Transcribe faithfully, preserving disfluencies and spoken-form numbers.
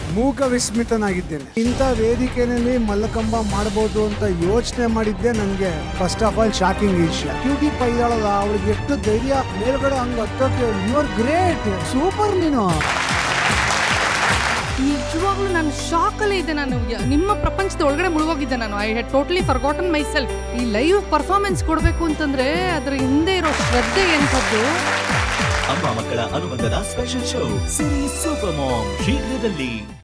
ಮೂಕ ವಿಸ್ಮಿತನಾಗಿದ್ದೇನೆ. ಇಂಥ ವೇದಿಕೆಯಲ್ಲಿ ಮಲ್ಲಕಂಬ ಮಾಡಬಹುದು ಅಂತ ಯೋಚನೆ ಮಾಡಿದ್ದೆ. ನನಗೆ ಫಸ್ಟ್ ಆಫ್ ಆಲ್ ಶಾಕಿಂಗ್ ವಿಷಯ. ಕ್ಯೂಟಿ ಪೈದಾಳಲ್ಲ, ಅವಳಿಗೆ ಎಷ್ಟು ಧೈರ್ಯ ಮೇಲ್ಗಡೆ ಹಂಗ ಹತ್ತೋಕೆ. You are great, super. ನೀನು ನಿಜವಾಗ್ಲೂ ನಾನು ಶಾಕ್ ಅಲ್ಲೇ ಇದ್ದೆ. ನಾನು ನಿಮ್ಮ ಪ್ರಪಂಚದ ಒಳಗಡೆ ಮುಳುಗೋಗಿದ್ದೆ. ನಾನು I had totally forgotten myself. ಈ ಲೈವ್ ಪರ್ಫಾರ್ಮೆನ್ಸ್ ಕೊಡಬೇಕು ಅಂತಂದ್ರೆ ಅದ್ರ ಹಿಂದೆ ಇರೋ ಶ್ರದ್ಧೆ ಎಂಥದ್ದು. ಅಮ್ಮ ಮಕ್ಕಳ ಅನುಬಂಧದ special show Siri super mom ಶೀಘ್ರದಲ್ಲಿ.